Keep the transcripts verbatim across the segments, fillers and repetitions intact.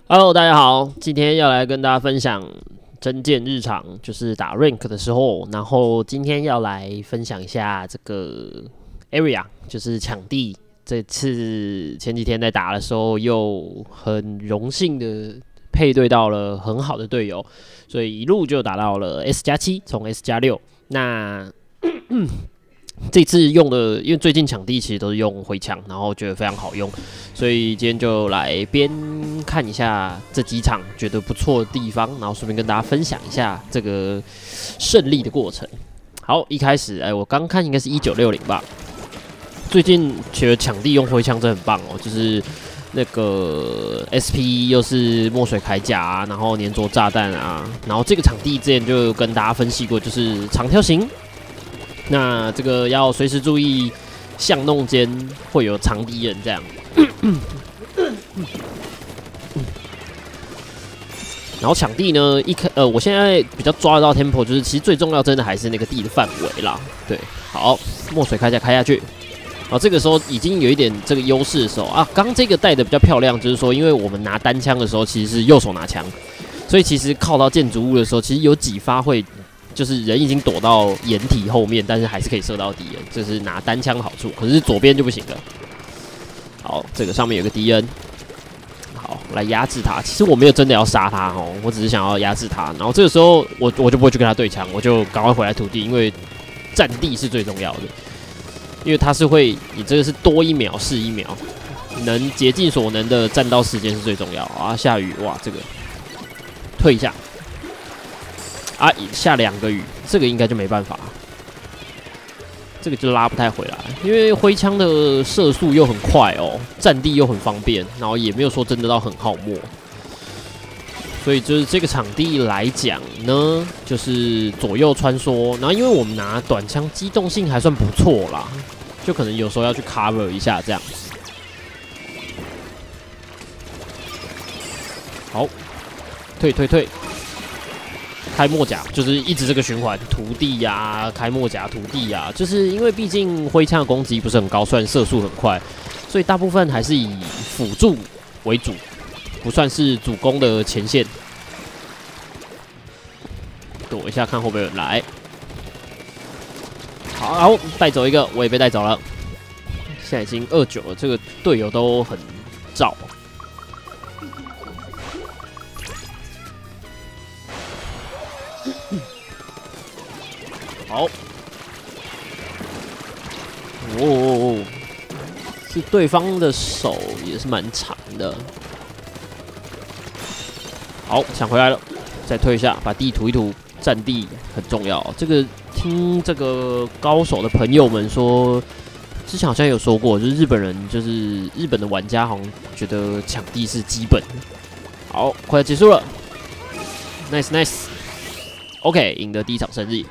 Hello， 大家好，今天要来跟大家分享真剑日常，就是打 rank 的时候，然后今天要来分享一下这个 area， 就是抢地。这次前几天在打的时候，又很荣幸的配对到了很好的队友，所以一路就打到了 S 加七，从 S 加六。那这次用的，因为最近抢地其实都是用回枪，然后觉得非常好用，所以今天就来边看一下这几场觉得不错的地方，然后顺便跟大家分享一下这个胜利的过程。好，一开始，哎，我刚看应该是一九六零吧。最近觉得抢地用回枪真的很棒哦，就是那个 S P 又是墨水铠甲啊，然后粘着炸弹啊，然后这个场地之前就跟大家分析过，就是长条形。那这个要随时注意巷弄间会有长敌人这样。然后抢地呢，一开呃，我现在比较抓得到 tempo， 就是其实最重要真的还是那个地的范围啦。对，好，墨水铠甲开下去。然后这个时候已经有一点这个优势的时候啊，刚这个带的比较漂亮，就是说，因为我们拿单枪的时候其实是右手拿枪，所以其实靠到建筑物的时候，其实有几发会。就是人已经躲到掩体后面，但是还是可以射到敌人，这是拿单枪的好处。可是左边就不行了。好，这个上面有个敌人，好来压制他。其实我没有真的要杀他哦，我只是想要压制他。然后这个时候我我就不会去跟他对枪，我就赶快回来土地，因为占地是最重要的。因为他是会，你这个是多一秒是一秒，能竭尽所能的占到时间是最重要啊。下雨哇，这个退一下。啊，下两个雨，这个应该就没办法，这个就拉不太回来，因为挥枪的射速又很快哦，占地又很方便，然后也没有说真的到很耗墨，所以就是这个场地来讲呢，就是左右穿梭，然后因为我们拿短枪机动性还算不错啦，就可能有时候要去 cover 一下这样子。好，退退退。开墨甲就是一直这个循环，土地呀、啊，开墨甲，土地呀、啊，就是因为毕竟挥枪的攻击不是很高，虽然射速很快，所以大部分还是以辅助为主，不算是主攻的前线。躲一下，看会不会有人来。好，带走一个，我也被带走了。现在已经二九了，这个队友都很燥。好，哦哦哦，是对方的手也是蛮长的。好，抢回来了，再推一下，把地涂一涂，占地很重要。这个听这个高手的朋友们说，之前好像有说过，就是日本人，就是日本的玩家好像觉得抢地是基本的。好，快要结束了 ，nice nice，OK， 赢得第一场胜利。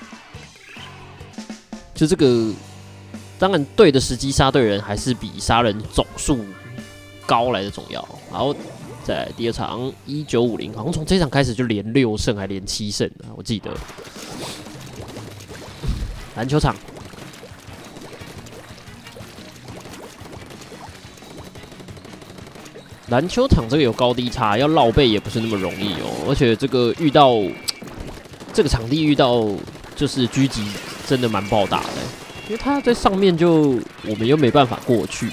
就这个，当然对的时机杀对人，还是比杀人总数高来的重要。然后在第二场一九五零，好像从这场开始就连六胜还连七胜了，我记得。篮球场，篮球场这个有高低差，要绕背也不是那么容易哦。而且这个遇到这个场地遇到就是狙击。真的蛮不好打的，因为他在上面就我们又没办法过去。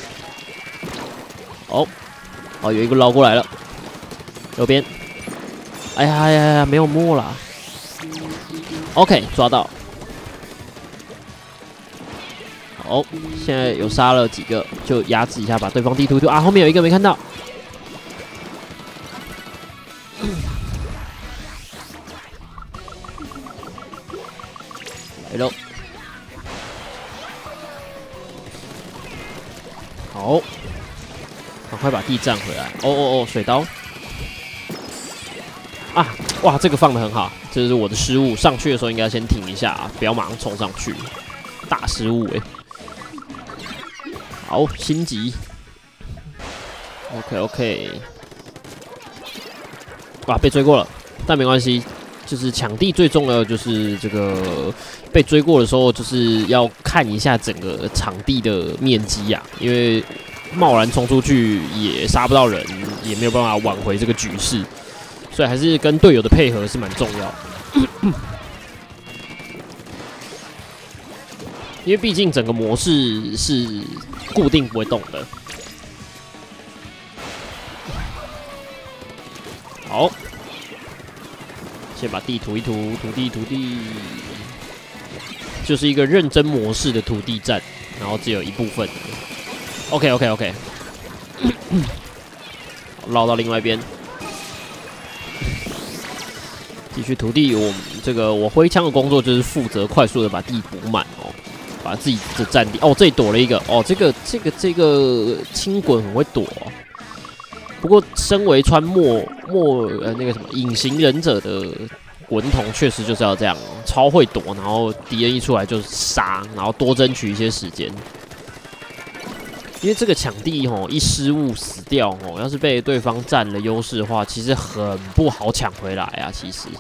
哦，哦，有一个捞过来了，右边。哎呀哎呀呀，没有摸啦。OK， 抓到。好，现在有杀了几个，就压制一下，把对方地图图啊，后面有一个没看到。来喽！好，赶快把地占回来。哦哦哦，水刀！啊，哇，这个放得很好，这是我的失误。上去的时候应该先停一下，不要马上冲上去，大失误哎、欸。好，心急。OK OK。哇，被追过了，但没关系。就是抢地最重要的就是这个被追过的时候，就是要看一下整个场地的面积啊，因为贸然冲出去也杀不到人，也没有办法挽回这个局势，所以还是跟队友的配合是蛮重要。因为毕竟整个模式是固定不会动的。好，先把地涂一涂，土地土地，就是一个认真模式的土地战，然后只有一部分。OK OK OK， 绕到另外一边，继续土地。我这个我挥枪的工作就是负责快速的把地补满哦。把自己的战地哦，这里躲了一个哦，这个这个这个轻滚很会躲、哦。不过，身为穿墨墨呃那个什么隐形忍者的滚筒，确实就是要这样，超会躲，然后敌人一出来就杀，然后多争取一些时间。因为这个抢地吼，一失误死掉吼，要是被对方占了优势的话，其实很不好抢回来啊。其实，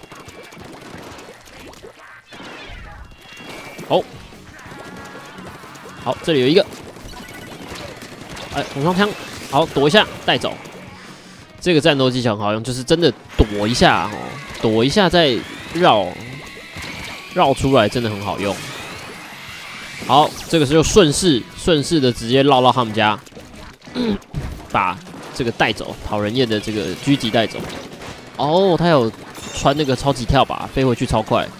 哦。好，这里有一个，哎，红双枪，好躲一下，带走。这个战斗技巧很好用，就是真的躲一下哦，躲一下再绕，绕出来真的很好用。好，这个时候顺势顺势的直接绕到他们家，嗯、把这个带走，讨人厌的这个狙击带走。哦，他有穿那个超级跳吧，飞回去超快。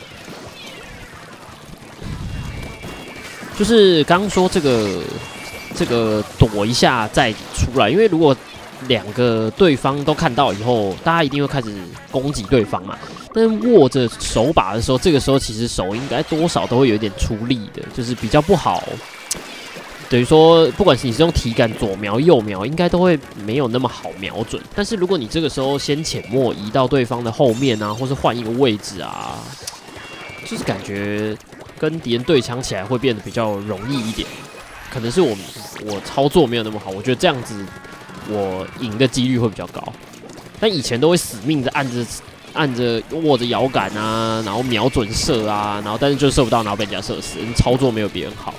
就是刚刚说这个这个躲一下再出来，因为如果两个对方都看到以后，大家一定会开始攻击对方嘛。但是握着手把的时候，这个时候其实手应该多少都会有一点出力的，就是比较不好。等于说，不管是你是用体感左瞄右瞄，应该都会没有那么好瞄准。但是如果你这个时候先潜墨移到对方的后面啊，或是换一个位置啊，就是感觉跟敌人对枪起来会变得比较容易一点。可能是我我操作没有那么好，我觉得这样子我赢的几率会比较高。但以前都会死命的按着按着握着摇杆啊，然后瞄准射啊，然后但是就射不到，然后被人家射死，操作没有别人好。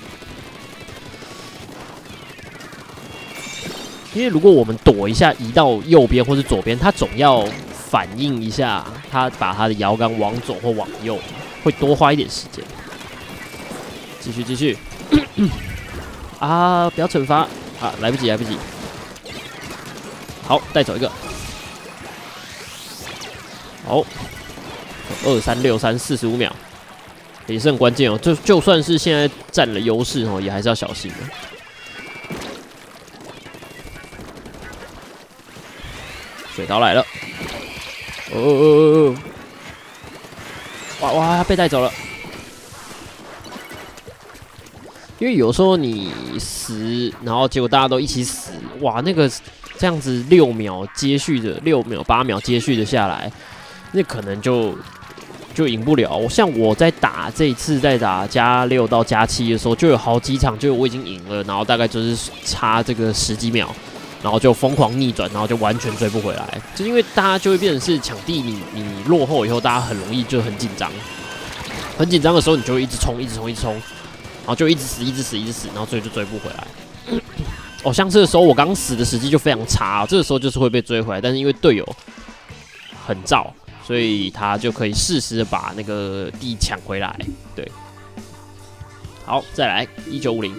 因为如果我们躲一下，移到右边或是左边，他总要反应一下，他把他的摇杆往左或往右，会多花一点时间。继续继续，啊！不要惩罚啊！来不及来不及。好，带走一个。好，二三六三四十五秒，也是很关键哦。就就算是现在占了优势哦，也还是要小心的。水刀来了！哦哦哦哦！哇哇，被带走了。因为有时候你死，然后结果大家都一起死，哇，那个这样子六秒接续的，六秒八秒接续的下来，那可能就就赢不了。像我在打这一次在打加六到加七的时候，就有好几场，就我已经赢了，然后大概就是差这个十几秒。然后就疯狂逆转，然后就完全追不回来，就是因为大家就会变成是抢地你，你你落后以后，大家很容易就很紧张，很紧张的时候，你就会一直冲，一直冲，一直冲，然后就一直死，一直死，一直死，然后最后就追不回来。哦，像这个时候我刚死的时机就非常差、哦，这个时候就是会被追回来，但是因为队友很燥，所以他就可以适时的把那个地抢回来。对，好，再来一九五零。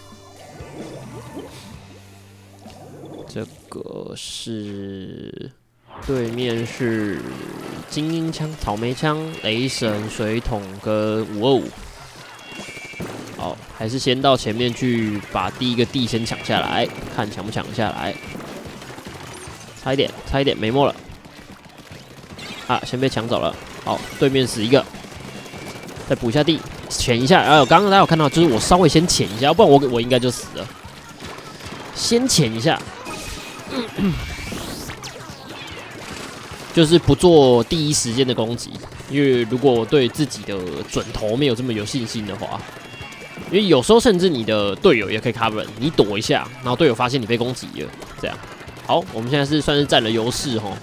这个是对面是精英枪、草莓枪、雷神、水桶跟五二五。好，还是先到前面去把第一个地先抢下来，看抢不抢得下来。差一点，差一点，没墨了。啊，先被抢走了。好，对面死一个，再补一下地，潜一下。然后刚刚大家有看到，就是我稍微先潜一下，要不然我我应该就死了。先潜一下。就是不做第一时间的攻击，因为如果我对自己的准头没有这么有信心的话，因为有时候甚至你的队友也可以 cover， 你躲一下，然后队友发现你被攻击了，这样。好，我们现在是算是占了优势哈。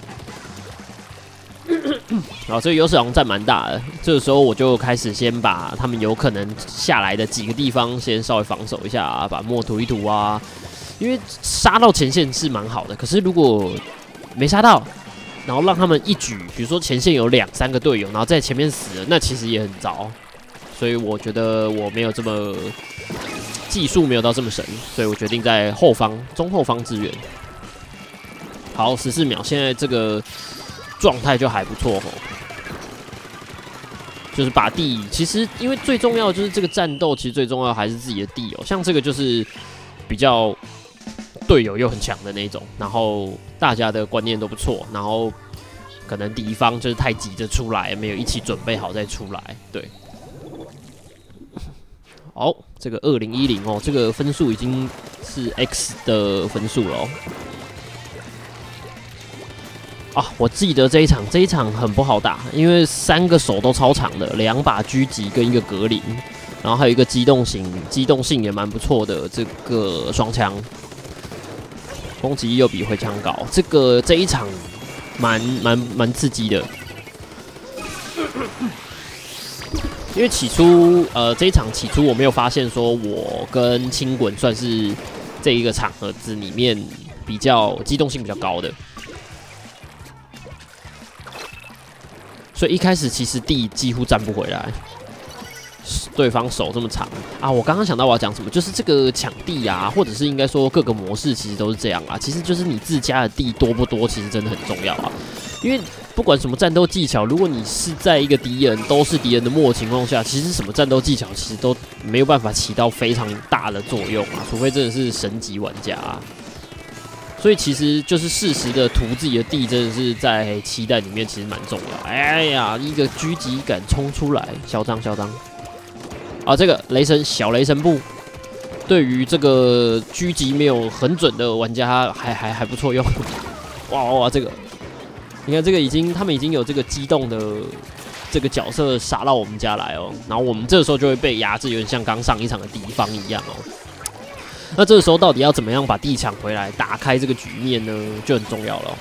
然后这个优势好像占蛮大的，这个时候我就开始先把他们有可能下来的几个地方先稍微防守一下啊，把墨涂一涂啊。 因为杀到前线是蛮好的，可是如果没杀到，然后让他们一举，比如说前线有两三个队友，然后在前面死了，那其实也很糟。所以我觉得我没有这么技术没有到这么神，所以我决定在后方中后方支援。好，十四秒，现在这个状态就还不错吼。就是把地，其实因为最重要的就是这个战斗，其实最重要还是自己的地哦。像这个就是比较队友又很强的那种，然后大家的观念都不错，然后可能敌方就是太急着出来，没有一起准备好再出来。对，好，这个二零一零哦，这个分数已经是 X 的分数了哦。啊，我记得这一场，这一场很不好打，因为三个手都超长的，两把狙击跟一个格林，然后还有一个机动型，机动性也蛮不错的这个双枪，攻击力又比回枪高，这个这一场蛮蛮蛮刺激的。因为起初，呃，这一场起初我没有发现说我跟轻滚算是这一个场合子里面比较机动性比较高的。所以一开始其实地几乎站不回来，对方手这么长啊！我刚刚想到我要讲什么，就是这个抢地啊，或者是应该说各个模式其实都是这样啊。其实就是你自家的地多不多，其实真的很重要啊。因为不管什么战斗技巧，如果你是在一个敌人都是敌人的末情况下，其实什么战斗技巧其实都没有办法起到非常大的作用啊，除非真的是神级玩家啊。所以其实就是适时的涂自己的地，真的是在期待里面其实蛮重要。哎呀，一个狙击敢冲出来，嚣张嚣张！啊，这个雷神小雷神步，对于这个狙击没有很准的玩家还还还不错用。哇哇哇，这个你看这个已经他们已经有这个机动的这个角色杀到我们家来哦，然后我们这个时候就会被压制，有点像刚上一场的敌方一样哦。那这个时候到底要怎么样把地抢回来，打开这个局面呢？就很重要了。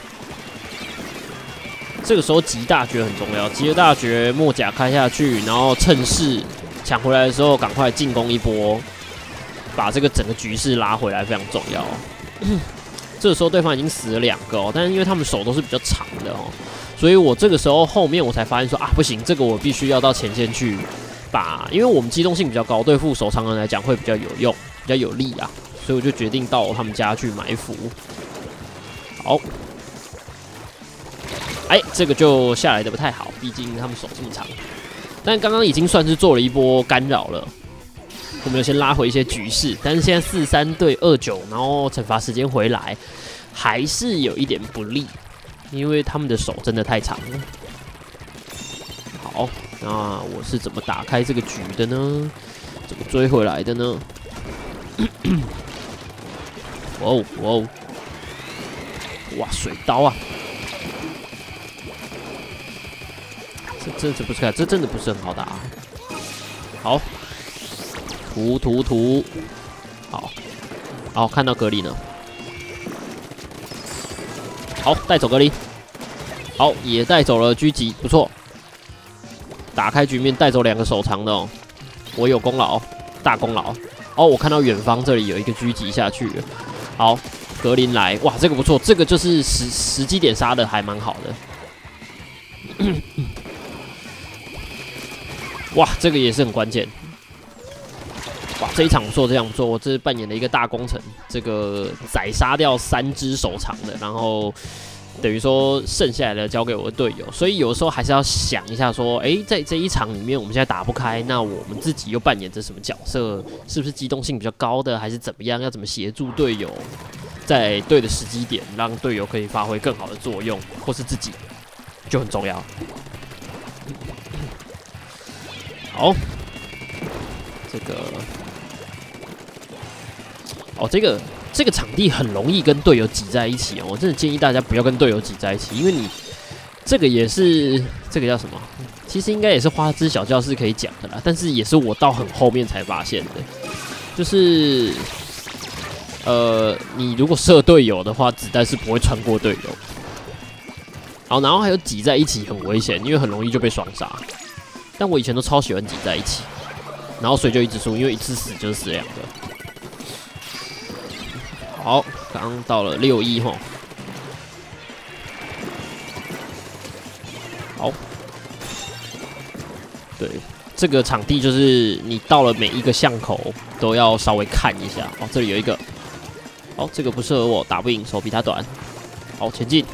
这个时候集大绝很重要，集了大绝，末甲开下去，然后趁势抢回来的时候，赶快进攻一波，把这个整个局势拉回来，非常重要。这个时候对方已经死了两个哦，但是因为他们手都是比较长的哦，所以我这个时候后面我才发现说啊，不行，这个我必须要到前线去把，因为我们机动性比较高，对付手长人来讲会比较有用。比较有利啊，所以我就决定到他们家去埋伏。好，哎，这个就下来的不太好，毕竟他们手这么长。但刚刚已经算是做了一波干扰了，我们有先拉回一些局势。但是现在四三对二九，然后惩罚时间回来，还是有一点不利，因为他们的手真的太长了。好，那我是怎么打开这个局的呢？怎么追回来的呢？哇哦哇哦！哇，水刀啊！这这这不是看，这真的不是很好打、啊。好，涂涂涂，好，好看到格林了。好，带走格林。好，也带走了狙击，不错。打开局面，带走两个手长的哦，我有功劳，大功劳。哦，我看到远方这里有一个狙击下去了。好，格林来，哇，这个不错，这个就是时时机点杀的还蛮好的。哇，这个也是很关键。哇，这一场不错，这场不错，我这是扮演了一个大功臣，这个宰杀掉三只手长的，然后等于说剩下来的交给我的队友，所以有时候还是要想一下说，哎、欸，在这一场里面我们现在打不开，那我们自己又扮演着什么角色？是不是机动性比较高的，还是怎么样？要怎么协助队友在对的时机点，让队友可以发挥更好的作用，或是自己就很重要。好，这个，哦，这个。这个场地很容易跟队友挤在一起哦，我真的建议大家不要跟队友挤在一起，因为你这个也是这个叫什么？其实应该也是花枝小教室可以讲的啦，但是也是我到很后面才发现的，就是呃，你如果射队友的话，子弹是不会穿过队友。好，然后还有挤在一起很危险，因为很容易就被双杀。但我以前都超喜欢挤在一起，然后所以就一直输，因为一次死就是死两个。 好，刚到了六一吼。好，对，这个场地就是你到了每一个巷口都要稍微看一下。哦，这里有一个，哦，这个不适合我，打不赢，手比他短。好，前进。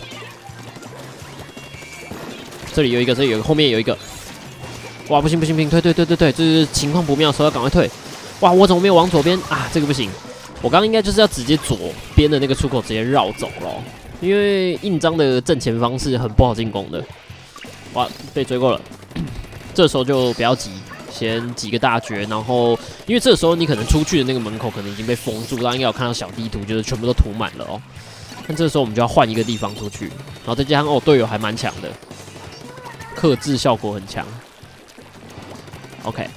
这里有一个，这里有一个，后面有一个。哇，不行不行不行，退退退退退，这是情况不妙的时候要赶快退。哇，我怎么没有往左边啊？这个不行，我刚刚应该就是要直接左边的那个出口直接绕走了，因为印章的正前方是很不好进攻的。哇，被追过了，这时候就不要急，先几个大绝，然后因为这时候你可能出去的那个门口可能已经被封住，大家应该有看到小地图，就是全部都涂满了哦。但这时候我们就要换一个地方出去，然后再加上哦队友还蛮强的，克制效果很强。OK，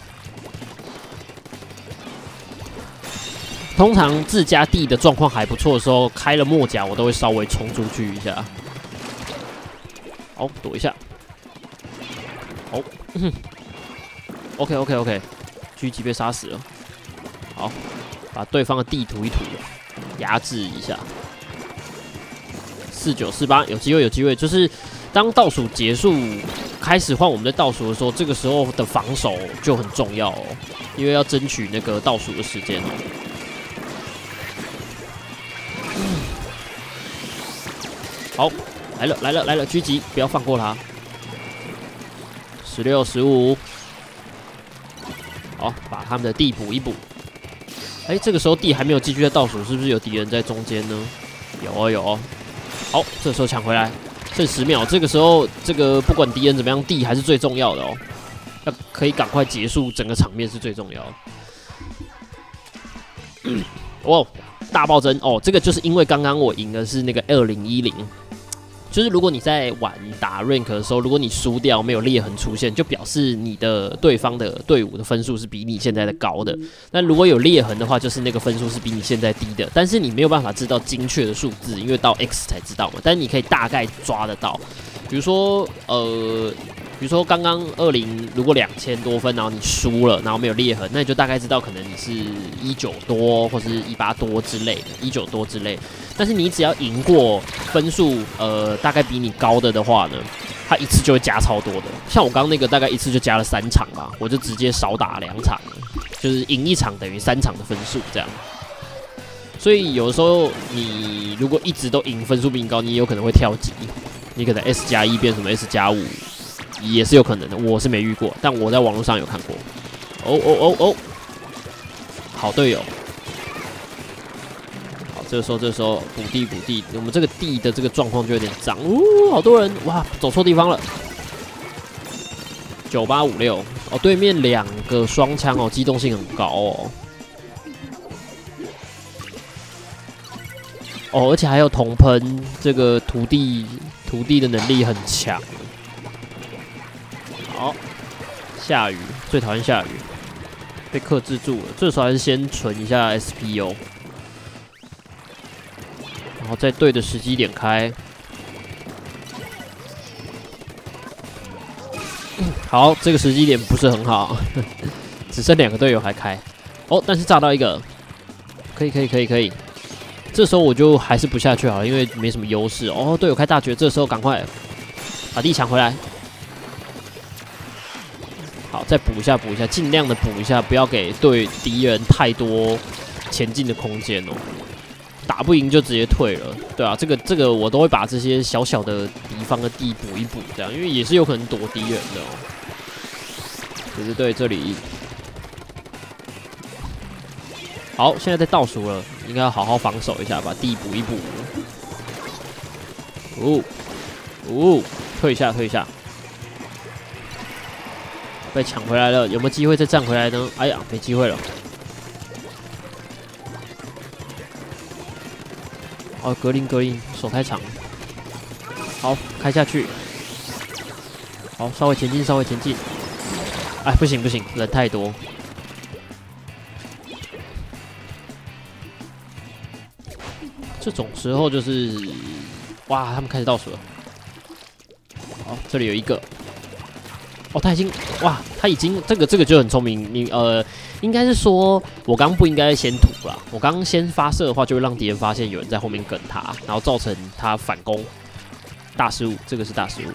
通常自家地的状况还不错的时候，开了末甲我都会稍微冲出去一下。好，躲一下。好，嗯 ，OK OK OK， 狙击被杀死了。好，把对方的地涂一涂，压制一下。四九四八，有机会，有机会。就是当倒数结束，开始换我们的倒数的时候，这个时候的防守就很重要哦，因为要争取那个倒数的时间哦。嗯、好，来了来了来了，狙击，不要放过他。十六、十五，好，把他们的地补一补。哎、欸，这个时候地还没有继续在倒数，是不是有敌人在中间呢？有哦，有哦。好，这时候抢回来，剩十秒。这个时候，这个不管敌人怎么样，地还是最重要的哦。要可以赶快结束整个场面是最重要的。嗯、哦，大暴增哦，这个就是因为刚刚我赢的是那个二零一零。就是如果你在玩打 rank 的时候，如果你输掉没有裂痕出现，就表示你的对方的队伍的分数是比你现在的高的。那如果有裂痕的话，就是那个分数是比你现在低的。但是你没有办法知道精确的数字，因为到 X 才知道嘛。但是你可以大概抓得到，比如说呃，比如说刚刚二零如果两千多分，然后你输了，然后没有裂痕，那你就大概知道可能你是一九多或是一八多之类的，一九多之类的。但是你只要赢过分数，呃，大概比你高的的话呢，它一次就会加超多的。像我刚刚那个大概一次就加了三场吧，我就直接少打两场，就是赢一场等于三场的分数这样。所以有的时候你如果一直都赢分数比你高，你有可能会跳级，你可能 S 加一变什么 S 加五，也是有可能的。我是没遇过，但我在网络上有看过。哦哦哦哦，好队友。这个时候，这个时候补地补地，我们这个地的这个状况就有点脏，哦，好多人，哇，走错地方了。九八五六，哦，对面两个双枪哦，机动性很高哦。哦，而且还有铜喷，这个土地土地的能力很强。好，下雨，最讨厌下雨，被克制住了。这时候还是先存一下 S P 哦。然后在对的时机点开，好，这个时机点不是很好，只剩两个队友还开，哦，但是炸到一个，可以可以可以可以，这时候我就还是不下去好了，因为没什么优势。哦，队友开大绝，这时候赶快把地抢回来，好，再补一下补一下，尽量的补一下，不要给对敌人太多前进的空间哦。打不赢就直接退了，对啊，这个这个我都会把这些小小的敌方的地补一补，这样，因为也是有可能躲敌人的哦。对对对，这里好，现在在倒数了，应该要好好防守一下，把地补一补。哦哦，退一下退一下，被抢回来了，有没有机会再站回来呢？哎呀，没机会了。哦，格林格林，手太长，好，开下去，好，稍微前进，稍微前进，哎，不行不行，人太多，这种时候就是，哇，他们开始倒数了，好，这里有一个， 哦，他已经哇，他已经这个这个就很聪明。你呃，应该是说我刚不应该先涂啦，我刚先发射的话，就会让敌人发现有人在后面跟他，然后造成他反攻，大失误，这个是大失误。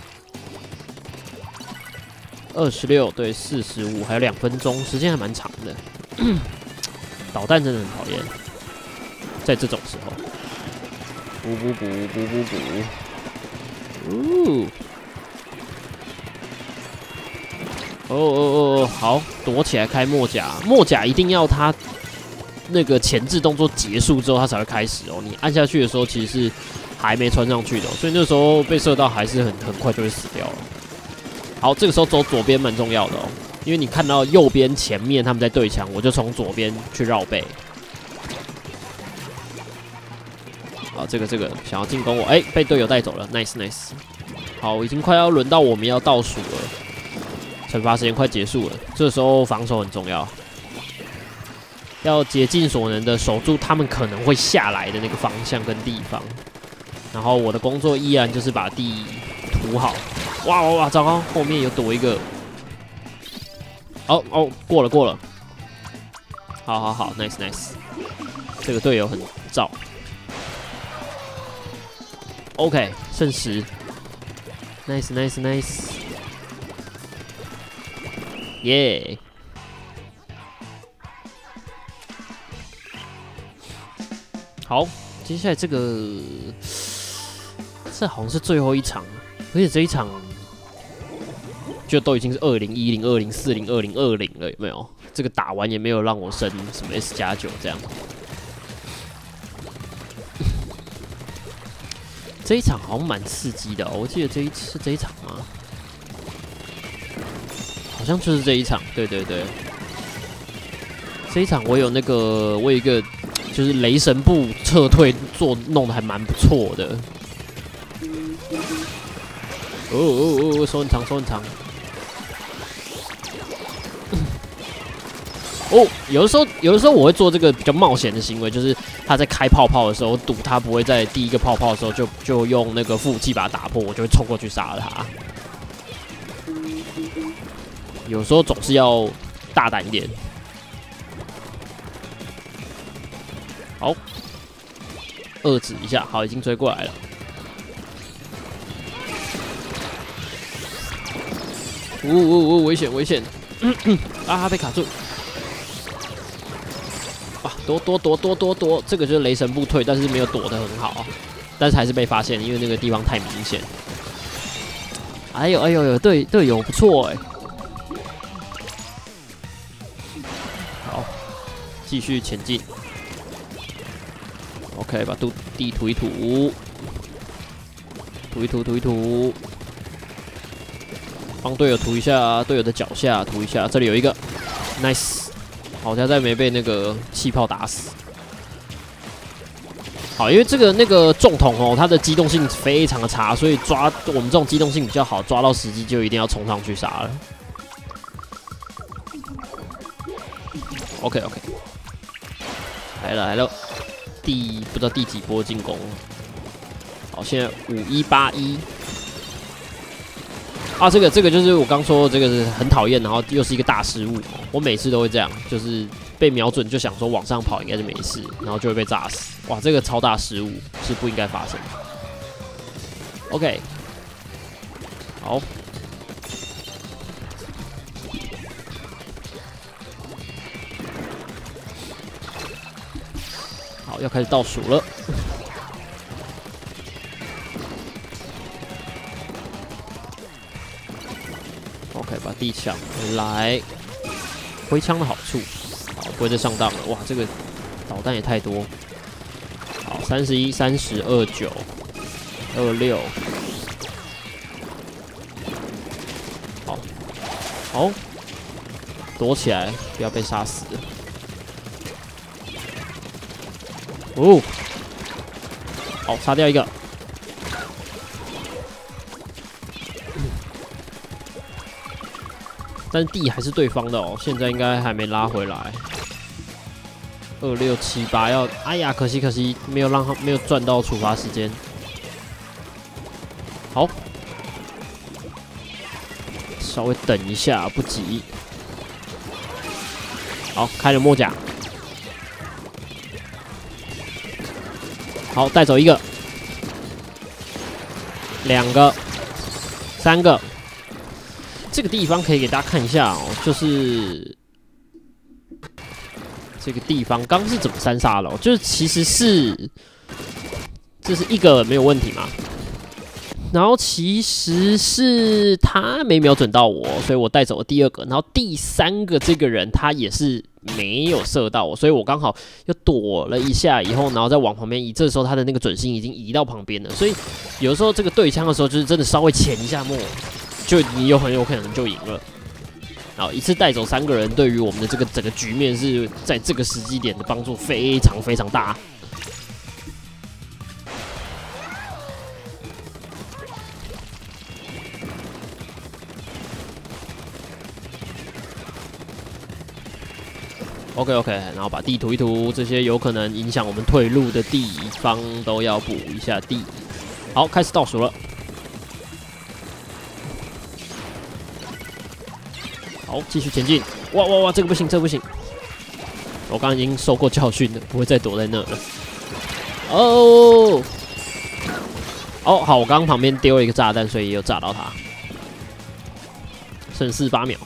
二十六对四十五，还有两分钟，时间还蛮长的。导弹真的很讨厌，在这种时候，补补补补补补，哦哦哦哦，好，躲起来开墨甲，墨甲一定要它那个前置动作结束之后，它才会开始哦。你按下去的时候，其实是还没穿上去的、哦，所以那时候被射到还是很很快就会死掉了。好，这个时候走左边蛮重要的哦，因为你看到右边前面他们在对墙，我就从左边去绕背。好，这个这个想要进攻我，哎、欸，被队友带走了 ，nice nice。好，已经快要轮到我们要倒数了，惩罚时间快结束了，这时候防守很重要，要竭尽所能的守住他们可能会下来的那个方向跟地方。然后我的工作依然就是把地涂好。哇哇哇！糟糕，后面有躲一个。哦哦，过了过了。好好好 ，nice nice。这个队友很燥。OK， 剩十。nice nice nice。耶！好，接下来这个，这好像是最后一场，而且这一场。就都已经是二零一零、二零四零、二零二零了，有没有？这个打完也没有让我升什么 S 加九这样。这一场好像蛮刺激的、哦，我记得这一是这一场吗？好像就是这一场，对对对。这一场我有那个，我有一个就是雷神部撤退做弄得还蛮不错的。哦哦哦，手很长，手很长。哦，有的时候，有的时候我会做这个比较冒险的行为，就是他在开泡泡的时候，赌他不会在第一个泡泡的时候就就用那个副武器把它打破，我就会冲过去杀了他。有时候总是要大胆一点。好，遏制一下，好，已经追过来了。呜呜呜，危险危险！嗯嗯，啊，他被卡住。啊，躲躲躲躲躲躲，这个就是雷神部退，但是没有躲得很好，但是还是被发现，因为那个地方太明显。哎呦哎呦呦，队队友不错哎。好，继续前进。OK， 把地地涂一涂，涂一涂涂一涂。帮队友涂一下，队友的脚下涂一下，这里有一个 ，nice， 好像在没被那个气泡打死。好，因为这个那个重筒哦，它的机动性非常的差，所以抓我们这种机动性比较好，抓到时机就一定要冲上去杀了。OK OK， 来了来了，第不知道第几波进攻。好，现在五一八一。啊，这个这个就是我刚说这个是很讨厌，然后又是一个大失误。我每次都会这样，就是被瞄准就想说往上跑应该是没事，然后就会被炸死。哇，这个超大失误是不应该发生的。OK， 好，好，要开始倒数了。OK， 把地抢回来，挥枪的好处，好，不会再上当了。哇，这个导弹也太多。好，三十一、三十二、九、二六，好，好，躲起来，不要被杀死。哦，好，杀掉一个。但是地还是对方的哦，现在应该还没拉回来。二六七八要，哎呀，可惜可惜，没有让他没有赚到处罚时间。好， 稍微等一下，不急。好，开了墨甲。好，带走一个，两个，三个。这个地方可以给大家看一下哦，就是这个地方刚是怎么三杀了、哦？就是其实是这是一个没有问题嘛。然后其实是他没瞄准到我，所以我带走了第二个。然后第三个这个人他也是没有射到我，所以我刚好又躲了一下，以后然后再往旁边移。这时候他的那个准心已经移到旁边了，所以有的时候这个对枪的时候，就是真的稍微潜一下墨，就你有很有可能就赢了。然后一次带走三个人，对于我们的这个整个局面是在这个时机点的帮助非常非常大。OK OK， 然后把地涂一涂，这些有可能影响我们退路的地方都要补一下地。好，开始倒数了。好，继续前进。哇哇哇，这个不行，这个不行。我刚刚已经受过教训了，不会再躲在那了。哦，哦，好，我刚刚旁边丢了一个炸弹，所以也有炸到他。剩四八秒。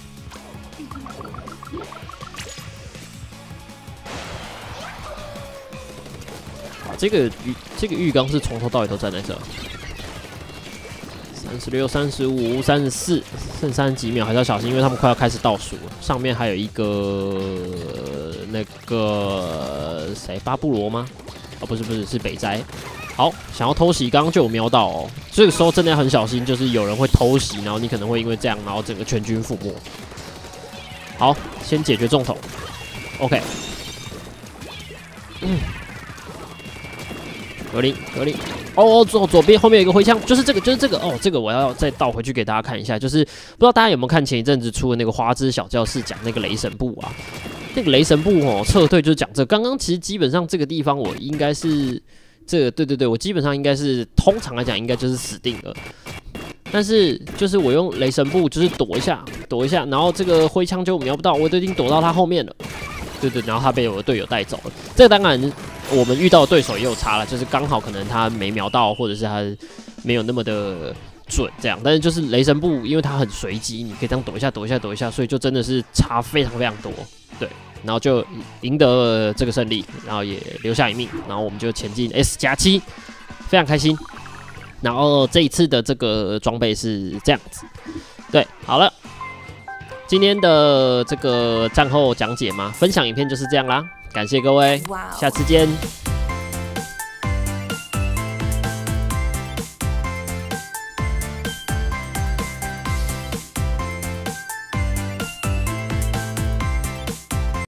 这个浴这个浴缸是从头到尾都站在这，三十六、三十五、三十四，剩三十几秒，还是要小心，因为他们快要开始倒数了。上面还有一个那个谁，巴布罗吗？哦，不是不是，是北斋。好，想要偷袭，刚刚就有瞄到哦。这个时候真的要很小心，就是有人会偷袭，然后你可能会因为这样，然后整个全军覆没。好，先解决重头。OK。嗯。格林，格林，哦，左左边后面有一个回枪，就是这个，就是这个，哦，这个我要再倒回去给大家看一下，就是不知道大家有没有看前一阵子出的那个花枝小教室讲那个雷神部啊，那个雷神部哦撤退就是讲这个，刚刚其实基本上这个地方我应该是这个，对对对，我基本上应该是通常来讲应该就是死定了，但是就是我用雷神部就是躲一下，躲一下，然后这个挥枪就瞄不到，我都已经躲到他后面了，对对，然后他被我的队友带走了，这个当然。我们遇到的对手也有差了，就是刚好可能他没瞄到，或者是他没有那么的准这样。但是就是雷神部，因为它很随机，你可以这样躲一下、躲一下、躲一下，所以就真的是差非常非常多。对，然后就赢得了这个胜利，然后也留下一命，然后我们就前进 S 加七，非常开心。然后这一次的这个装备是这样子，对，好了，今天的这个战后讲解嘛，分享影片就是这样啦。感谢各位，下次见。